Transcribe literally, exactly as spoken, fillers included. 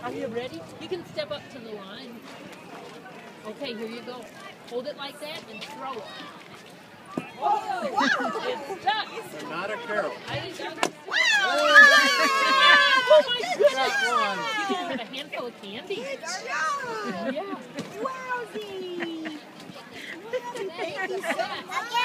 Are you ready? You can step up to the line. Okay, here you go. Hold it like that and throw it. Oh, it's stuck. So not a carol. I think that's... Oh, oh my goodness! One. You can have a handful of candy. Good job. Yeah. Wowzy. Thank you, Seth.